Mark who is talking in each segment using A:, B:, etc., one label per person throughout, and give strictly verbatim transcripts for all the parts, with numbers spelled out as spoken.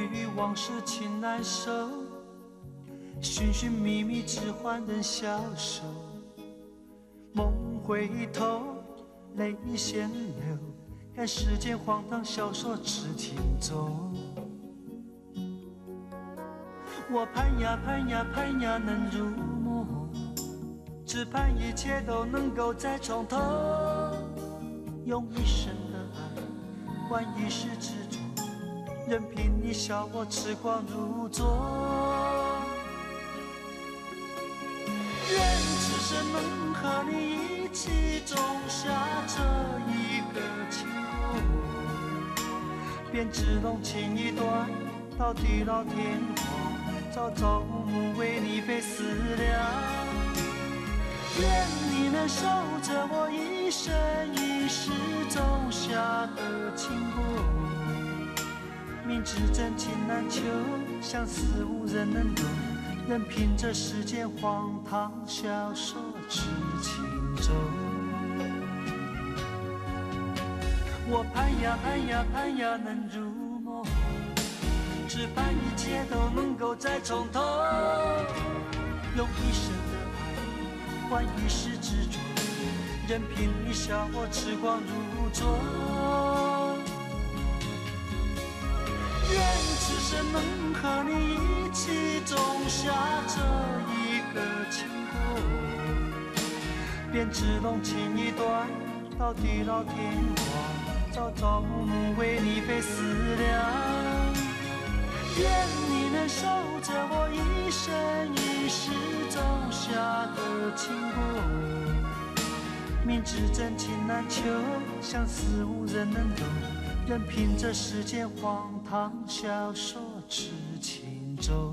A: 与往事情难收，寻寻觅觅只换人消瘦。梦回头，泪先流，看世间荒唐小说痴情走。我盼呀盼呀盼呀能入梦，只盼一切都能够再从头，用一生的爱换一世执着，任凭你笑我痴狂如昨。愿此生能和你一起种下这一个情果，便只弄情一段到地老天荒，朝朝暮暮为你被思量。愿你能守着我一生一世种下的情果，明知真情难求，相思无人能懂，任凭这世间荒唐小说痴情走。我盼呀盼呀盼呀能入梦，只盼一切都能够再从头，用一生的爱换一世执着，任凭你笑我痴狂如昨。愿此生能和你一起种下这一个情果，便只弄情一段到地老天荒，朝朝暮暮为你被思量。愿你能守着我一生一世种下的情果，明知真情难求，相思无人能懂，任凭这世间荒唐小说痴情走。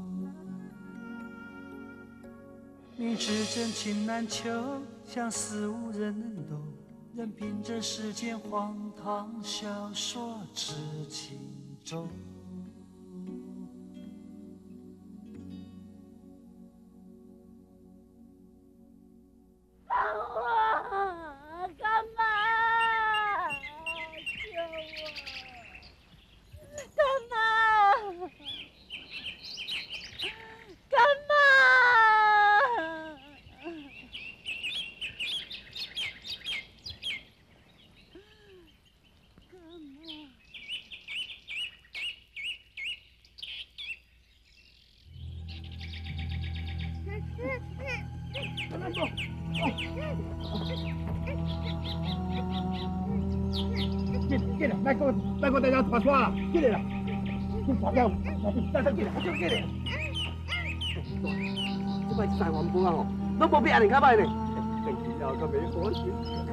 A: 明知真情难求，相思无人能懂，任凭这世间荒唐小说痴情走。
B: 干妈，救我！干妈，干妈！
C: 干嘛？进来，别给我，别给我大家拖耍了，进来了，你跑掉，再再进来，就进来。这摆三环半啊吼，都无比安尼较歹呢。更奇了，更没火气。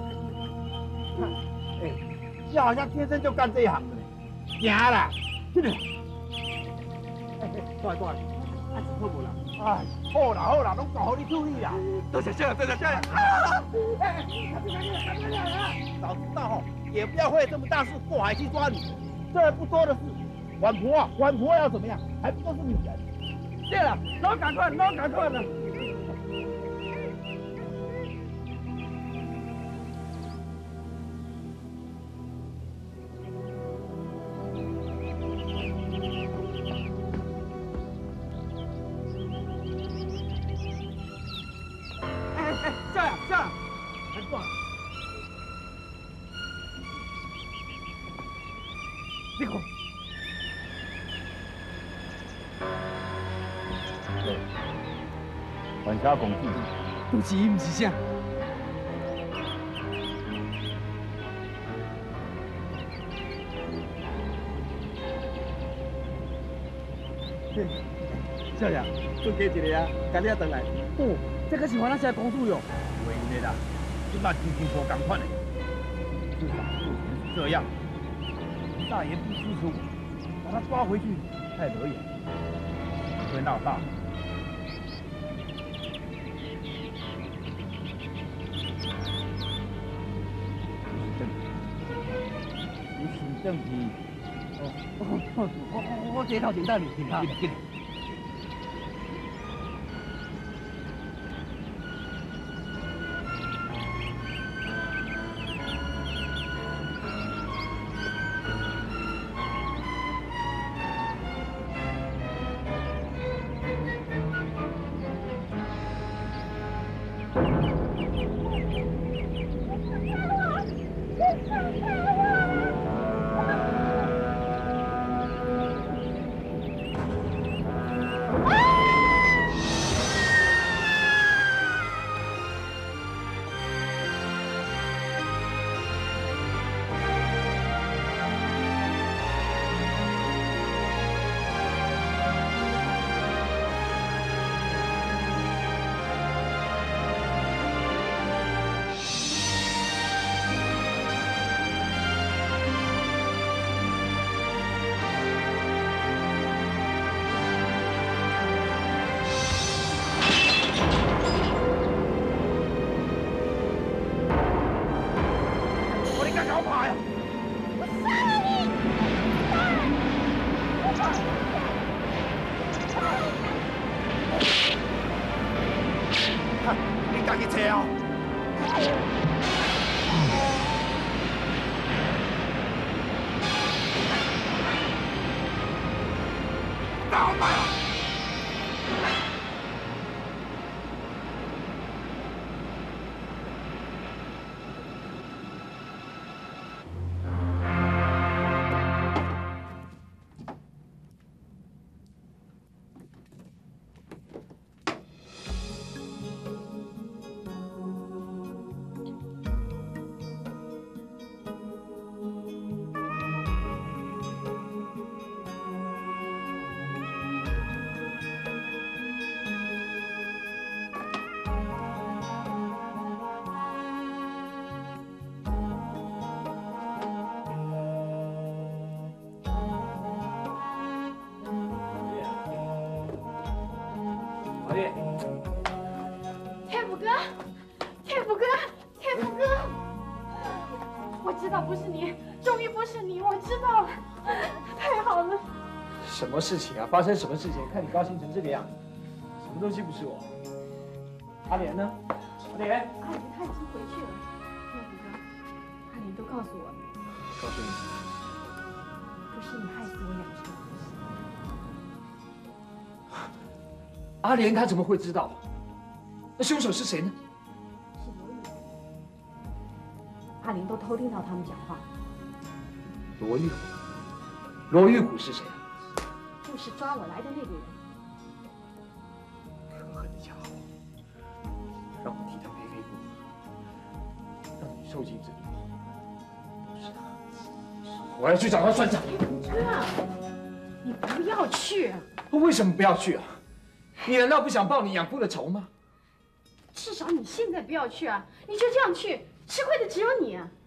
C: 哎，你好像天生就干这一行的呢。行啦，进来。哎哎，过来过来，啊是好无啦？哎，好啦好啦，拢交互你处理啦。多谢谢，多谢谢。哎哎，早知道吼。也不要为这么大事过海去抓你，这不多的事。管婆啊，管婆要怎么样？还不都是女人？对了，老赶快，老赶快的。哎哎哎，下来下来，还挂。你看，对，管家公主，不是伊，不是啥。少爷，做加一个啊，家己啊回来。哦，这个是我那些公主哟。为的啦，你把天天无同款的，至少目前是这样。大言不出手，把他抓回去太惹眼，会闹大。你请正题。哦哦，我我我这套请到你，请他。 车哦。打我啊！
B: 天福哥，天福哥，天福哥，我知道不是你，终于不是你，我知道了，太好了。
D: 什么事情啊？发生什么事情？看你高兴成这个样子，什么东西不是我？阿莲呢？阿莲，
B: 阿莲她已经回去了。天福哥，阿莲都告诉我了。
D: 告诉你什么？
B: 不是你害死我养成的。
D: 阿莲她怎么会知道？那凶手是谁呢？
B: 是罗玉虎。阿莲都偷听到他们讲话。
D: 罗玉虎。罗玉虎是谁啊？
B: 就是抓我来的那个人。
D: 可恨的家伙，让我替他背黑锅，让你受尽折磨。不是他，我要去找他算账。
B: 哥，你不要去。
D: 我为什么不要去啊？你难道不想报你养父的仇吗？
B: 至少你现在不要去啊！你就这样去，吃亏的只有你啊！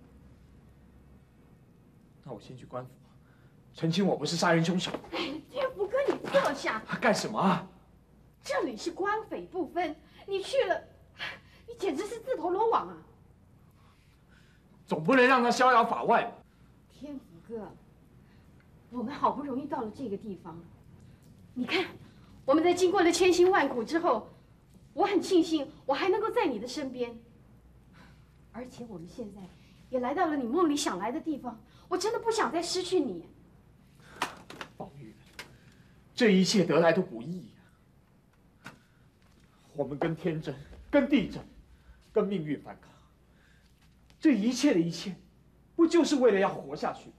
D: 那我先去官府，澄清我不是杀人凶手。
B: 哎，天福哥，你坐下。
D: 干什么啊？
B: 这里是官匪不分，你去了，你简直是自投罗网啊！
D: 总不能让他逍遥法外吧？
B: 天福哥，我们好不容易到了这个地方，你看，我们在经过了千辛万苦之后。我很庆幸，我还能够在你的身边，而且我们现在也来到了你梦里想来的地方。我真的不想再失去你。
D: 宝玉，这一切得来都不易啊！我们跟天争，跟地争，跟命运反抗，这一切的一切，不就是为了要活下去吗？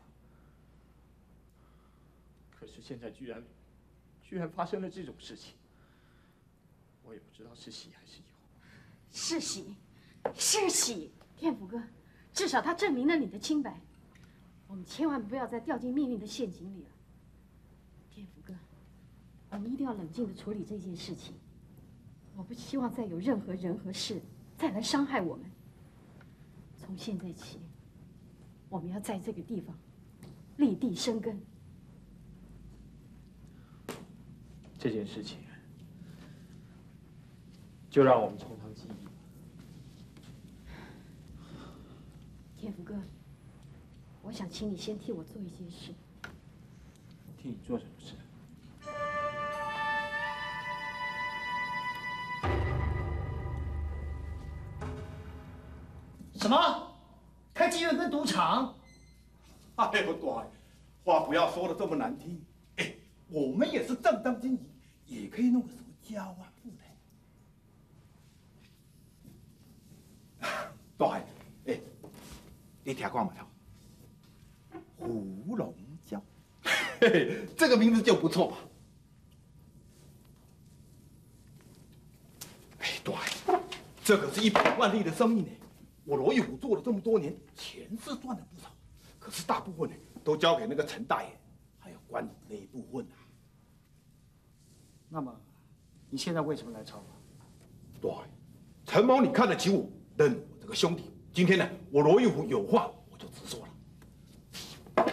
D: 可是现在居然，居然发生了这种事情。我也不知道是喜还是忧。
B: 是喜，是喜，天福哥，至少它证明了你的清白。我们千万不要再掉进命运的陷阱里了。天福哥，我们一定要冷静地处理这件事情。我不希望再有任何人和事再来伤害我们。从现在起，我们要在这个地方立地生根。
D: 这件事情。就让我们从长计议吧。
B: 天福哥，我想请你先替我做一件事。
D: 替你做什么事？
E: 什么？开妓院跟赌场？
C: 哎呦，对，话不要说的这么难听。哎，我们也是正当经营，也可以弄个什么家万户的。对，哎，你听过没有？胡龙娇，嘿嘿，这个名字就不错吧？哎，对，这可是一百万利的生意呢。我罗玉虎做了这么多年，钱是赚了不少，可是大部分呢都交给那个陈大爷，还有官府那一部分啊。
E: 那么，你现在为什么来找我？
C: 对，陈某，你看得起我，认我这个兄弟。今天呢，我罗玉虎有话我就直说了。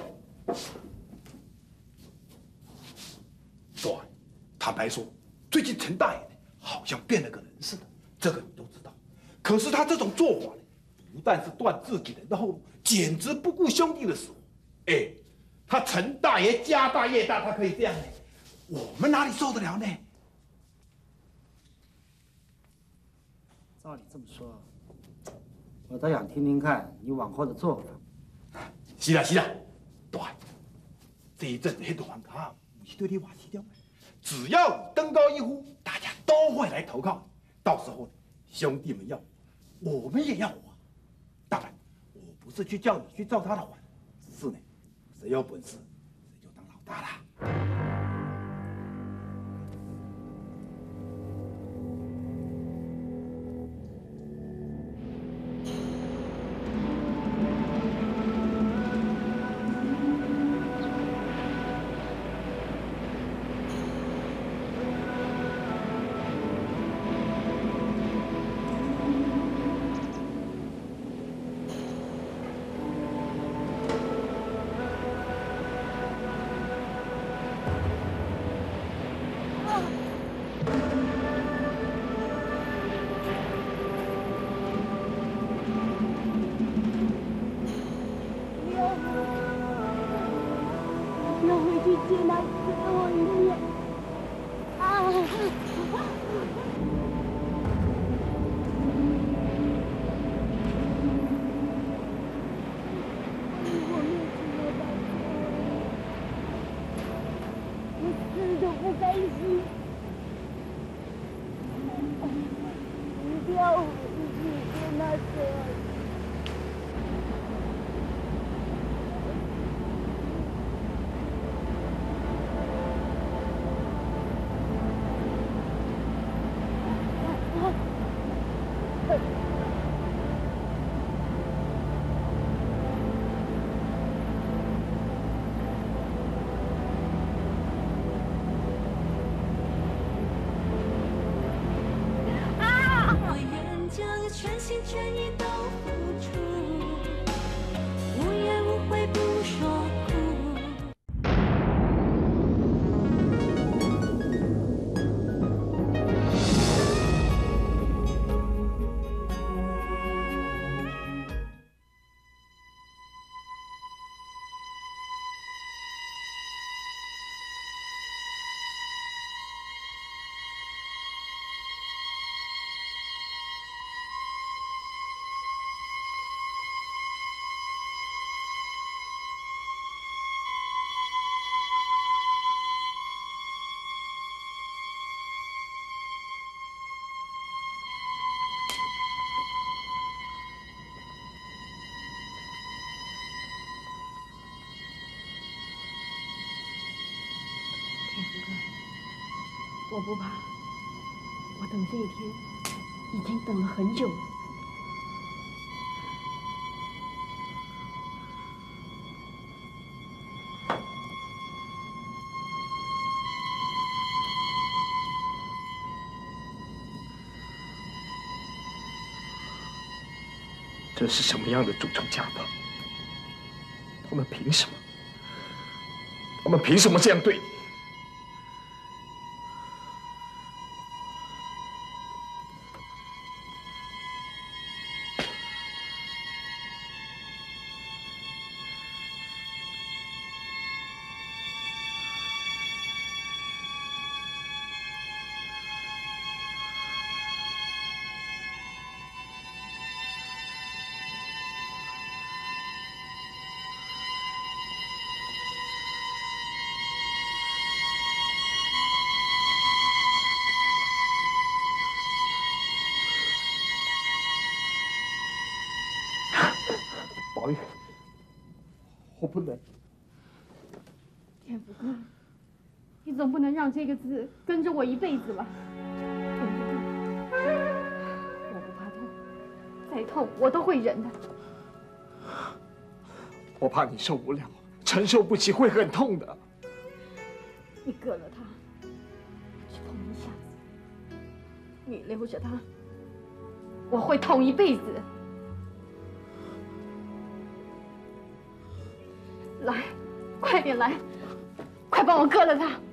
C: 对，坦白说，最近陈大爷呢好像变了个人似的，这个你都知道。可是他这种做法呢，不但是断自己人的后路，简直不顾兄弟的死活。哎，他陈大爷家大业大，他可以这样呢，我们哪里受得了呢？
E: 照你这么说，我倒想听听看你往后的做法。
C: 是啦是啦，大爷，这一阵子迄个房卡不是对你话题掉，只要你登高一呼，大家都会来投靠，到时候兄弟们要我，我们也要我。当然，我不是去叫你去造他的反，只是呢，谁有本事谁就当老大啦。
F: 要回去接那最后一面啊！我没有吃到大我死都不甘心。一定要回去接那最后一面。
G: 全心全意都付出，无怨无悔不说苦。
B: 我不怕，我等这一天已经等了很久了。
D: 这是什么样的祖宗家法？他们凭什么？他们凭什么这样对你？ 宝玉，我不能。
B: 天福哥，你总不能让这个字跟着我一辈子吧？天福哥，我不怕痛，再痛我都会忍的。
D: 我怕你受不了，承受不起，会很痛的。
B: 你割了它，只痛一下子；你留着它，我会痛一辈子。 来，快点来，快帮我割了它！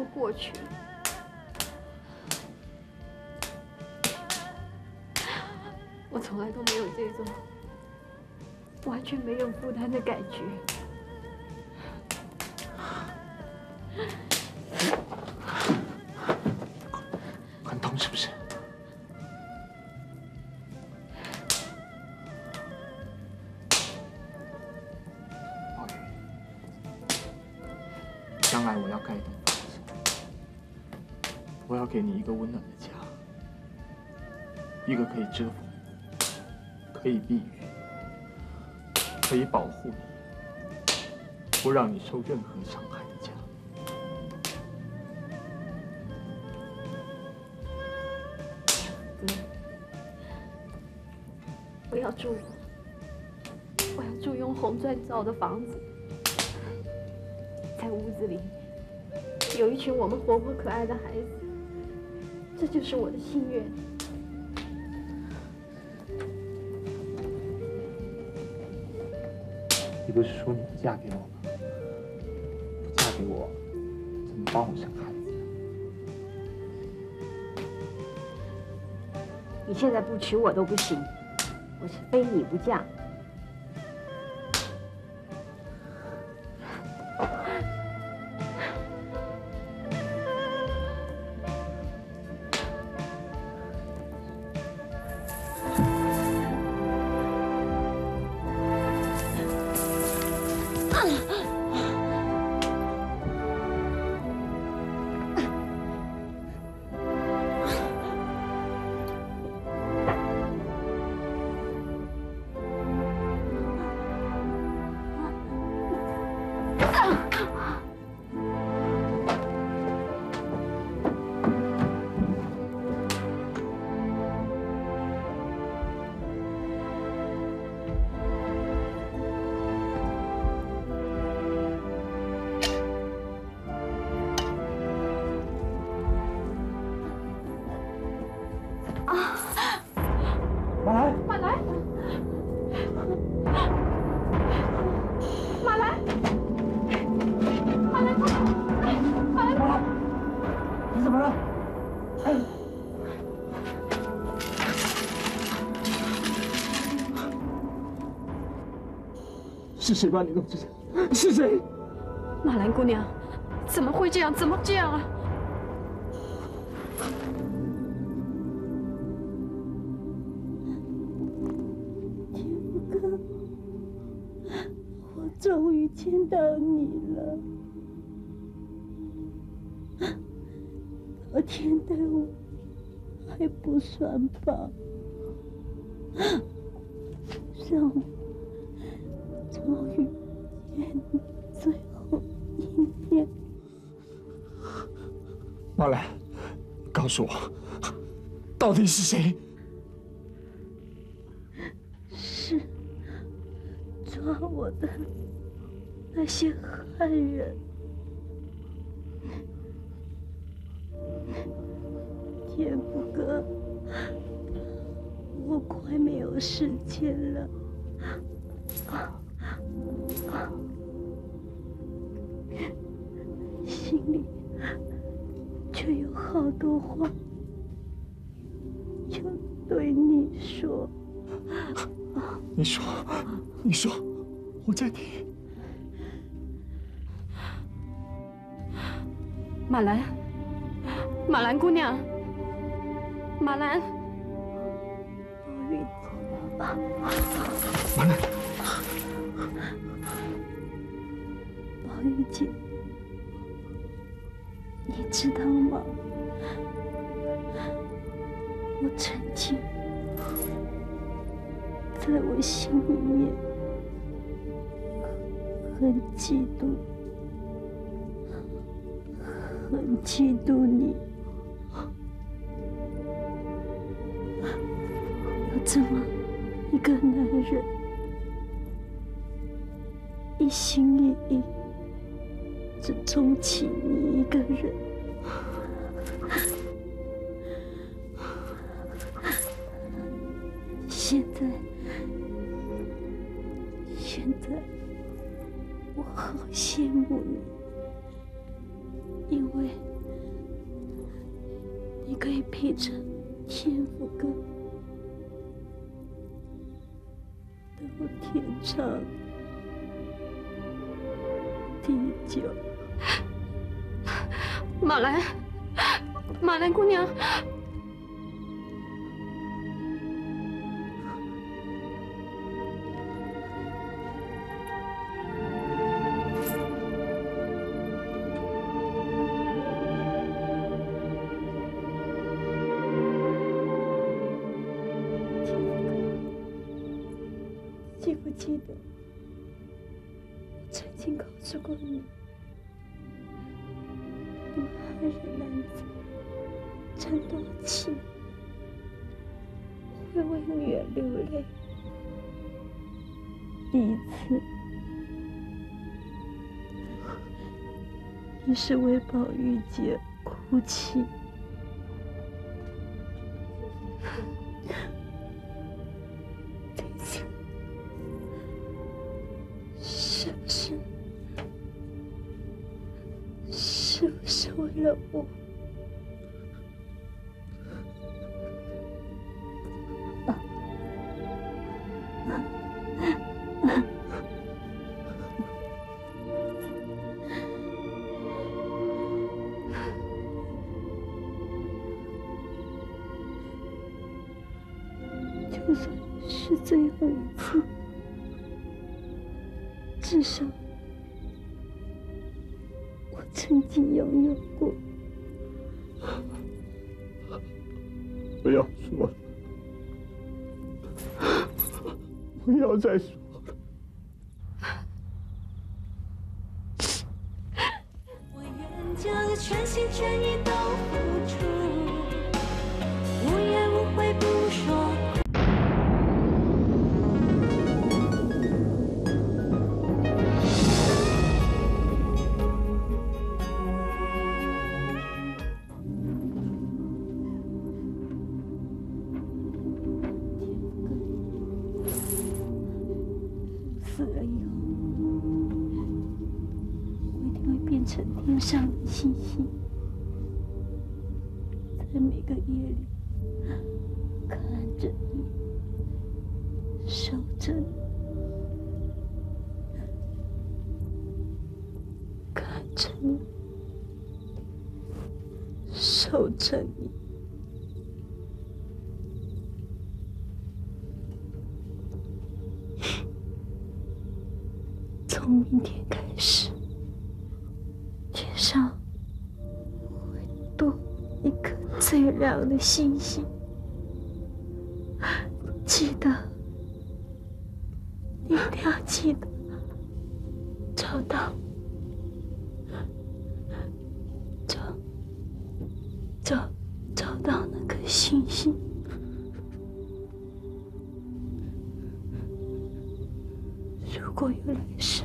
B: 过去。我从来都没有这种完全没有负担的感觉。
D: 很痛是不是？宝玉，将来我要盖一栋房子，我要给你一个温暖的家，一个可以遮风、可以避雨、可以保护你、不让你受任何伤害的家。
B: 哥，我要住，我要住用红砖造的房子，在屋子里有一群我们活泼可爱的孩子，这就是我的心愿。
D: 你不是说你不嫁给我吗？不嫁给我，怎么帮我生孩子？
B: 你现在不娶我都不行，我是非你不嫁。
C: 马来，
B: 马来，马来，马来，马来，马来，
C: 你怎么了？哎，
D: 是谁把你弄成这样？是谁？
B: 马兰姑娘，怎么会这样？怎么这样啊？
F: 终于见到你了，昨天的我还不算饱，让我终于见你最后一面。
D: 马兰，告诉我，到底是谁？
F: 是抓我的那些汉人。天福哥，我快没有时间了，心里却有好多话要对你说。
D: 你说，你说，我在听。
B: 马兰，马兰姑娘，马兰，
F: 宝玉姐，
D: 马兰，
F: 宝玉姐，你知道吗？我曾经在我心里面很嫉妒，很嫉妒你，有这么一个男人，一心一意只钟情你一个人。现在，现在，我好羡慕你，因为你可以陪着天福哥到天长地久。
B: 马兰，马兰姑娘，
F: 记不记得我曾经告诉过你，你们汉人男子战斗起会为女儿流泪。第一次，你是为宝玉姐哭泣。这次是不是？是不是为了我？就算是最后一次，至少我曾经拥有过。
D: 不要说了，不要再说了。
G: 我愿将全心全意都付出，无怨无悔不说。
F: 死了以后，我一定会变成天上的星星，在每个夜里看着你，守着你，看着你，守着你。从明天开始，天上会多一颗最亮的星星。记得，你一定要记得，找到，找，找，找到那颗星星。如果有来生，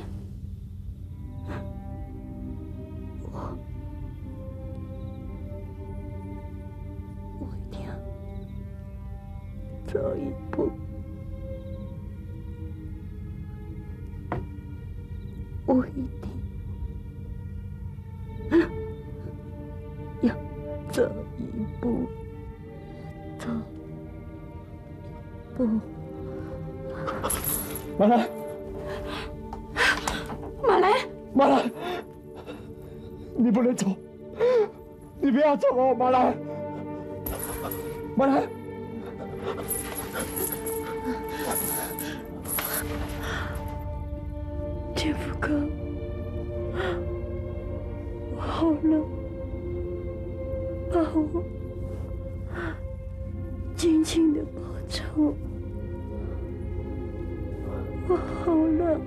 F: 我我一定要走一步，我一定要走一步，走一步。
D: 马兰。
B: 马兰，
D: 马兰，你不能走，你不要走哦，马兰，马兰。
F: 天福哥，我好冷，把我紧紧地抱着我，我好冷。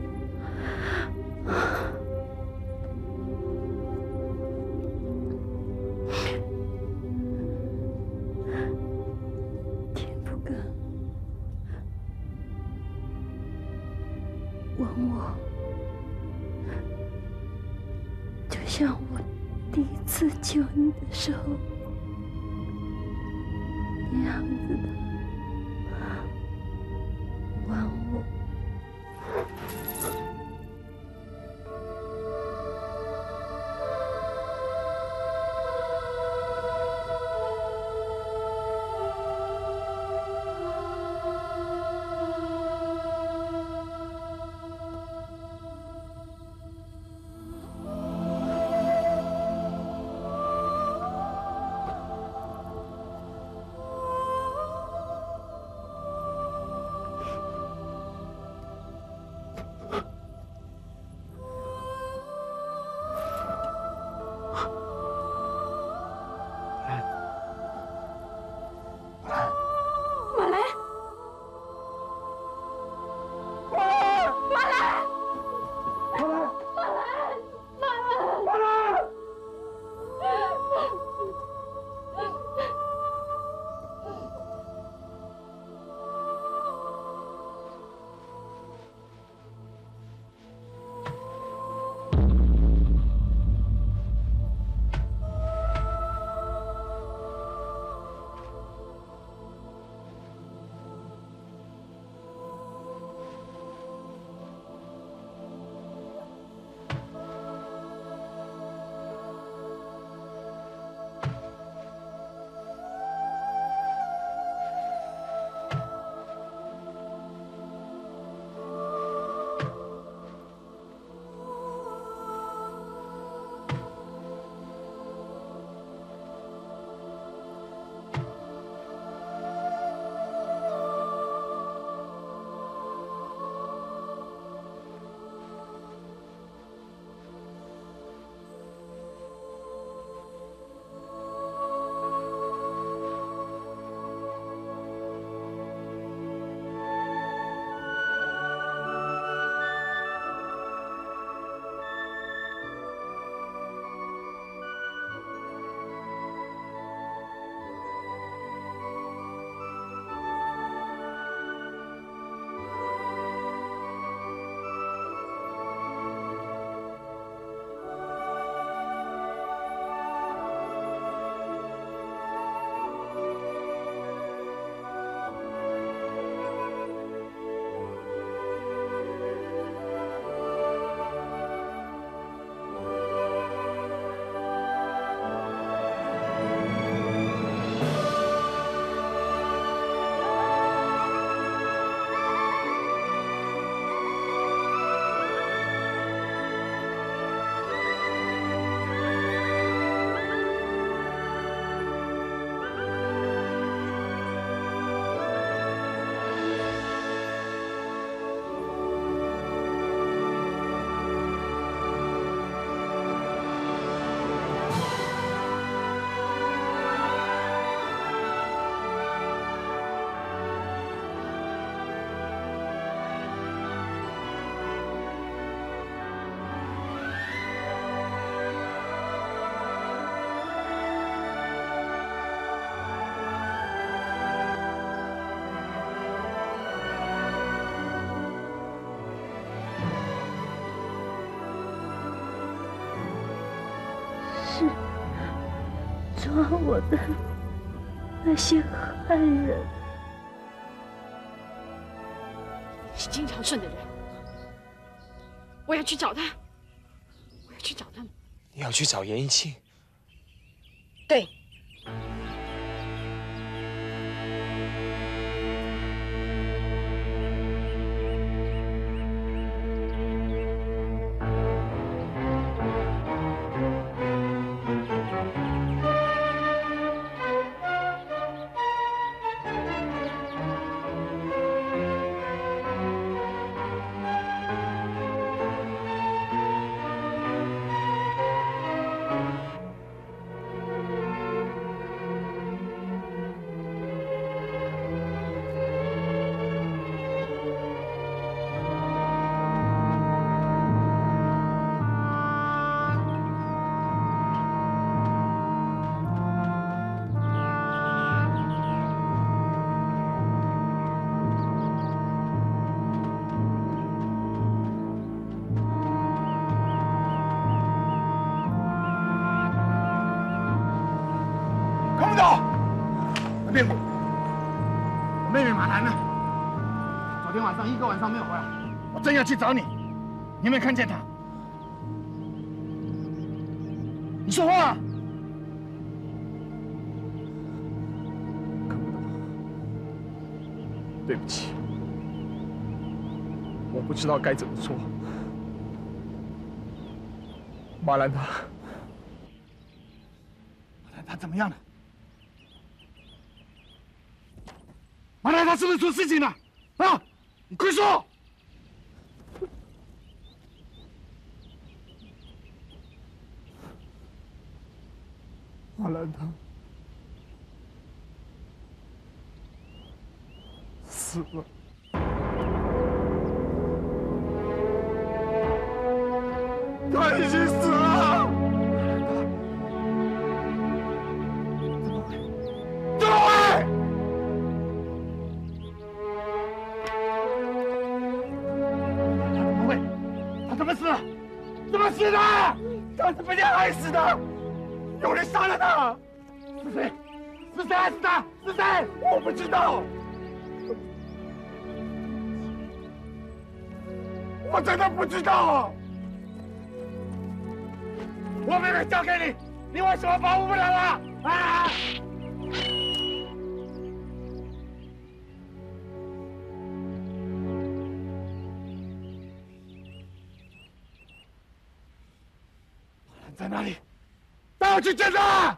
F: 天福哥，吻我，就像我第一次救你的时候那样子的吻我。 抓我的那些汉人。
B: 是金朝顺的人，我要去找他，我要去找他们。
H: 你要去找严一庆？
B: 对。
C: 辩护，我妹妹马兰呢？昨天晚上一个晚上没有回来，我正要去找你，你有没有看见她？你说话！
D: 看不到，对不起，我不知道该怎么做。马兰达，
C: 马兰达怎么样了？ 马兰达是不是出事情了？啊！你快说！
D: 马兰达死了。他已经死了。怎么会？
C: 怎么死？怎么死的？他是被人害死的，有人杀了他。是谁？是谁害死他？是谁？我不知道。我真的不知道。我妹妹交给你，你为什么保护不了我？啊！ 在哪里？带我去见他！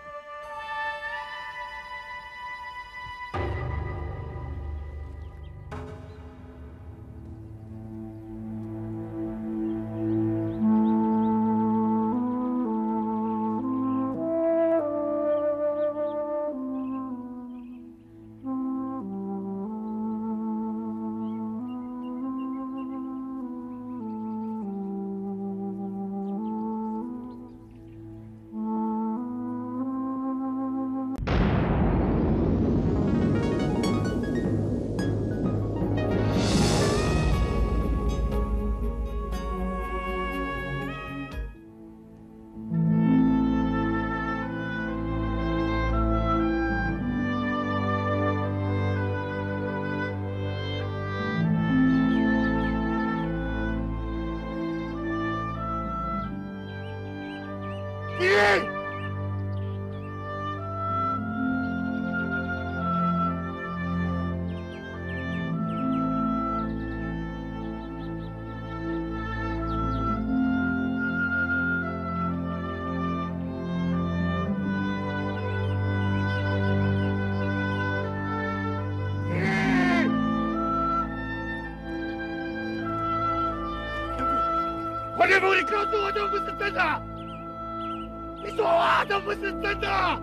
C: 黄天福，你告诉我都不是真的！你说话都不是真的！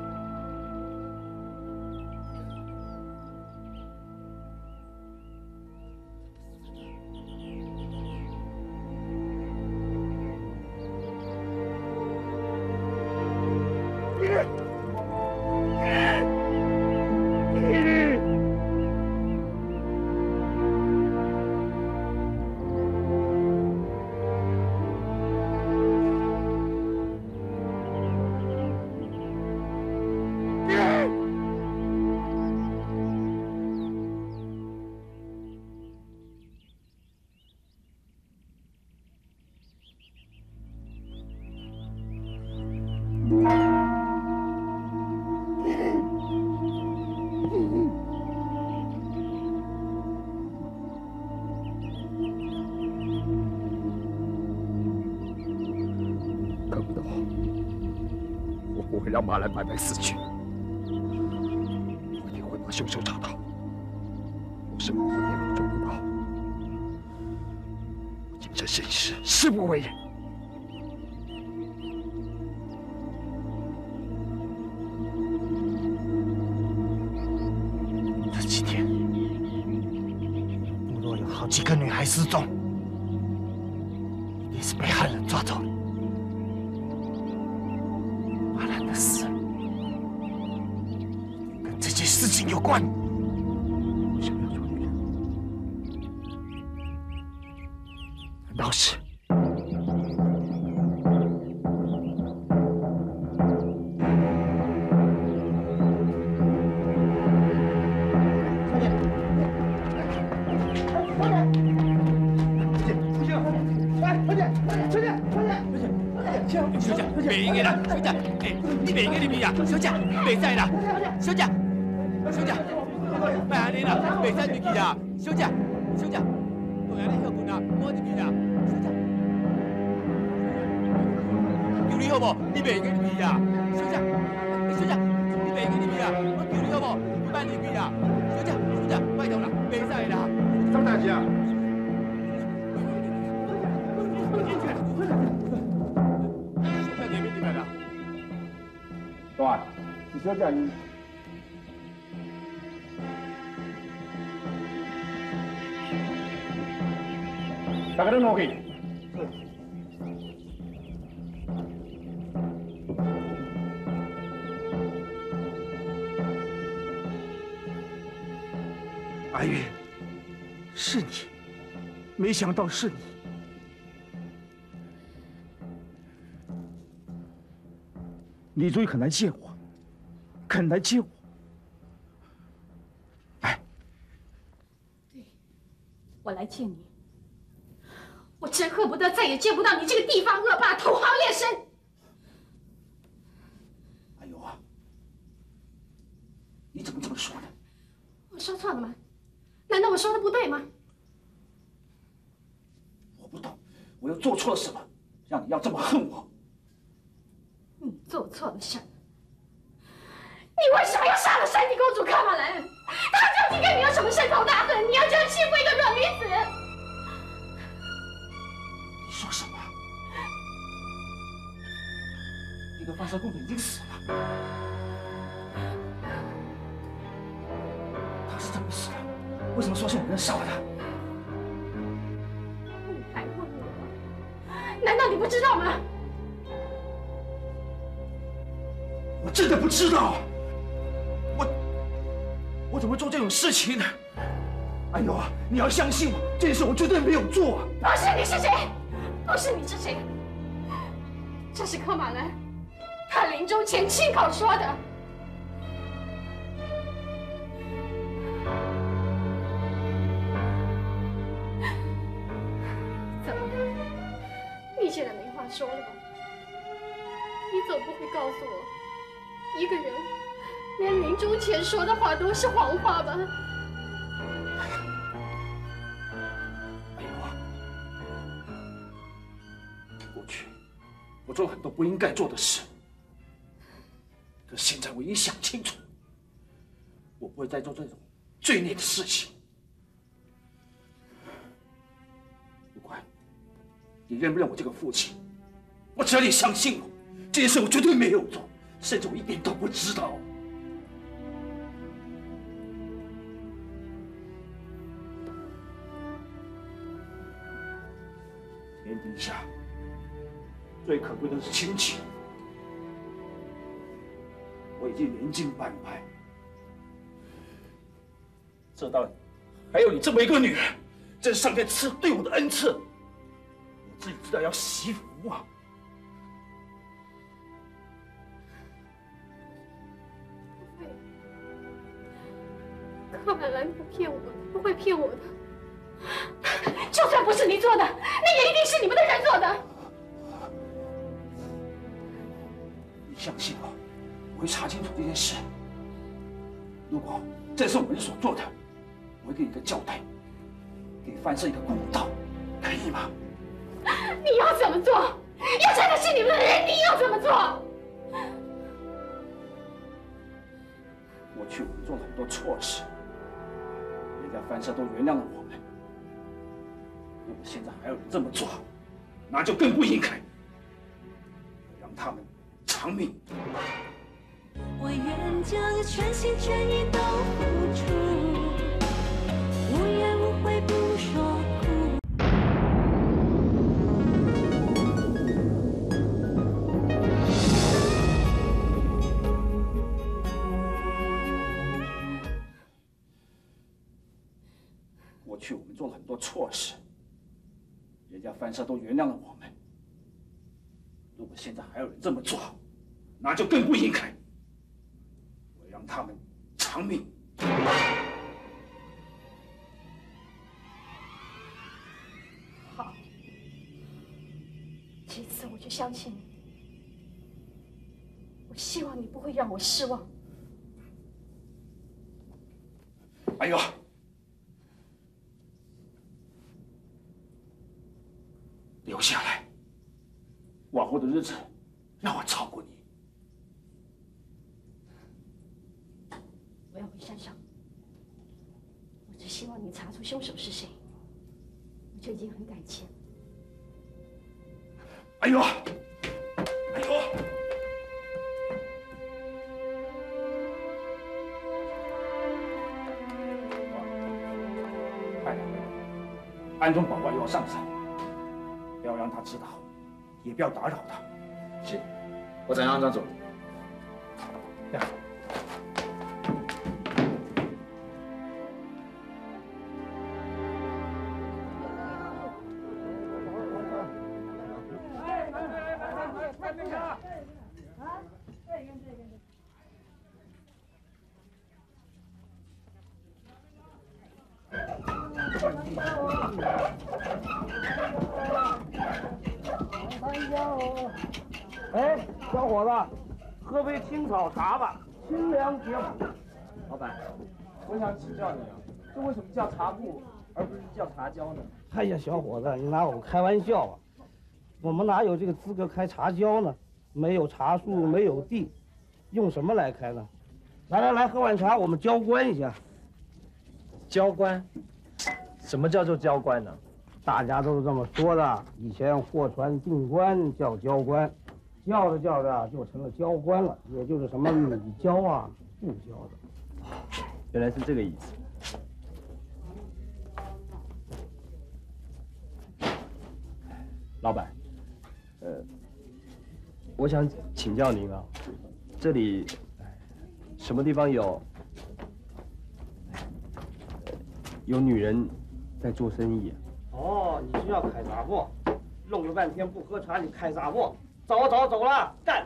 D: 让马兰白白死去。我一定会把凶手找到。我是保护田明忠的刀，我谨慎慎事，誓不为人。
C: 这几天，部落有好几个女孩失踪，一定是被汉人抓走了。马兰的死跟这件事情有关。
D: 为什么要做女人？
C: 难道是？
H: 小姐，袂用的啦，小姐，哎，你袂用入去啊，小姐，袂使啦，小姐，小姐，别安尼啦，袂使入去啊，小姐，小姐，大人你休困啊，我入去啦，小姐，求你好无？你袂用入去啊，小姐，小姐，你袂用入去啊，我求你好无？你别入去啊，小姐，小姐，拜托啦，袂使啦，
C: 什么代志啊？对，是小姐你。大家都落去。
I: 阿月，是你，没想到是你。你终于肯来见我，肯来见我。来，
B: 对，我来见你。我真恨不得再也见不到你这个地方恶霸，土豪劣绅。
I: 哎呦啊，你怎么这么说呢？
B: 我说错了吗？难道我说的不对吗？
I: 我不懂，我又做错了什么，让你要这么恨我？
B: 你做错了什么？你为什么要杀了山地公主卡马兰？她究竟跟你有什么深仇大恨？你要这样欺负一个弱女子？
I: 你说什么？那个发烧公主已经死了，她是怎么死的？为什么说是我们杀了她？
B: 你还问我？难道你不知道吗？
I: 我真的不知道，我我怎么会做这种事情呢？哎呦啊，你要相信我，这件事我绝对没有做。
B: 不是你是谁？不是你是谁？这是柯马兰，他临终前亲口说的。怎么了？你现在没话说了吧？你总不会告诉我，一个人连临终前说的话都是谎话吧？
I: 哎呦啊，过去我做了很多不应该做的事，可现在我已经想清楚，我不会再做这种罪孽的事情。不管你认不认我这个父亲，我只要你相信我，这件事我绝对没有做，甚至我一点都不知道。天底下最可贵的是亲情，我已经年近半百，这当然还有你这么一个女人，这是上天赐对我的恩赐，我自己知道要惜福啊。
B: 不会，柯满兰不骗我，不会骗我的。就算不是你做的，那也一定是你们的人做的。
I: 你相信我，我会查清楚这件事。如果这是我们所做的，我会给你一个交代，给范生一个公道，可以吗？
B: 你要怎么做？要真的是你们的人，你要怎么做？
I: 过去我们做了很多错事，人家藩社都原谅了我们。如果现在还有人这么做，那就更不应该。让他们偿命。
G: 我愿将全心全意都付出，无怨无悔不说苦。
I: 过去我们做了很多错事，人家藩社都原谅了我们。如果现在还有人这么做，那就更不应该。我让他们偿命。
F: 好，这次我就相信你。我希望你不会让我失望。
I: 哎呦！留下来，往后的日子让我照顾你。
F: 我要回山上，我只希望你查出凶手是谁，我就已经很感激了。
I: 哎呦，哎呦！快点，安中保外又要上山。不要让他知道，也不要打扰他。
D: 是，我怎样张总？
I: 呀。
C: 哎，小伙子，喝杯青草茶吧，清凉解暑。
J: 老板，我想请教你啊，这为什么叫茶铺而不是叫茶胶呢？
C: 哎呀，小伙子，你拿我们开玩笑啊？我们哪有这个资格开茶胶呢？没有茶树，没有地，用什么来开呢？来来来，喝碗茶，我们交官一下。
J: 交官？什么叫做交官呢？
C: 大家都是这么说的。以前货船进关叫交官，叫着叫着就成了交官了，也就是什么米交啊、布交的。
J: 原来是这个意思。老板，呃，我想请教您啊，这里什么地方有有女人在做生意啊？
C: 哦，你是要开杂货，弄了半天不喝茶，你开杂货？走走走了，干！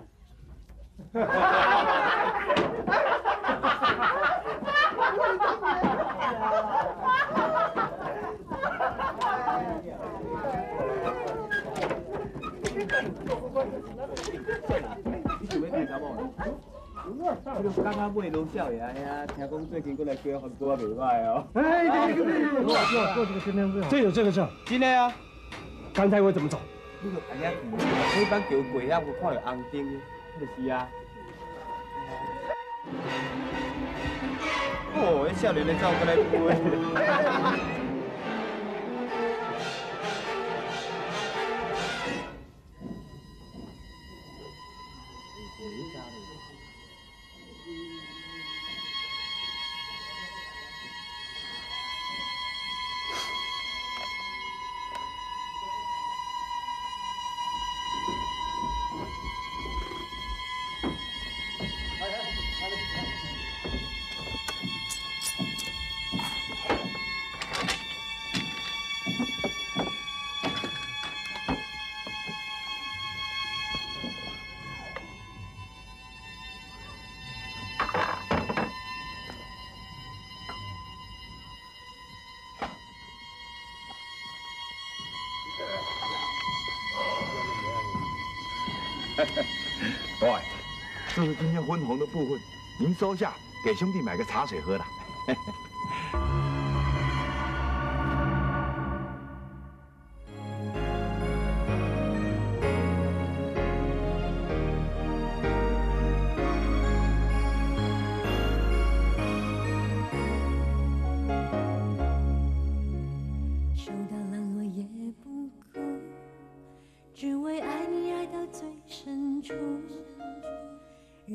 J: 你想要开杂货？我刚刚买楼少爷呀，听讲最近过来开很多袂歹哦。
C: 哎，对对对对，做做做这个天天事，这有这个事。
J: 真的啊？
C: 刚才我怎么走？
J: 你个大家去，每班桥过遐，我看到红灯，就是啊。哦，迄少年的走过来飞。
K: 各位，这是今天分红的部分，您收下，给兄弟买个茶水喝了。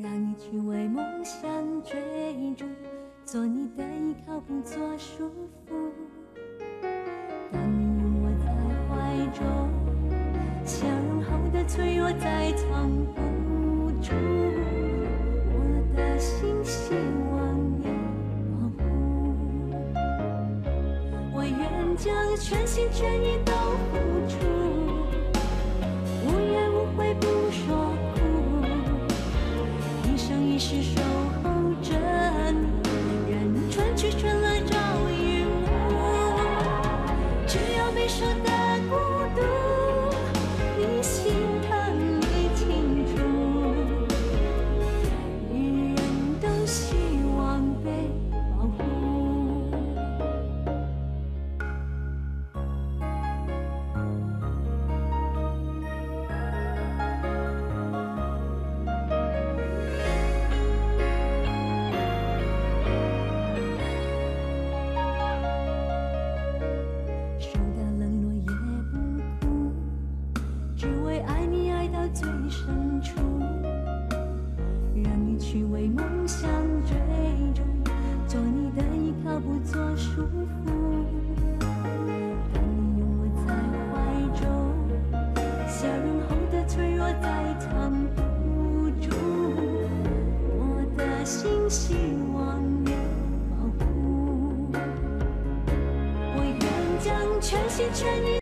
G: 让你去为梦想追逐，做你的依靠，不做束缚。当你拥我在怀中，笑容后的脆弱再藏不住，我的心希望你保护。我愿将全心全意都付出，无怨无悔不说苦，一生一世守候着你，任春去春来朝与暮。只要没说的孤独，你心疼你清楚，女人都希望被保护。受到冷落也不哭，只为爱你爱到最深处，让你去为梦想追逐，做你的依靠，不做束缚。当你拥我在怀中，笑容后的脆弱再藏不住，我的心希望你保护。我愿将全心全意。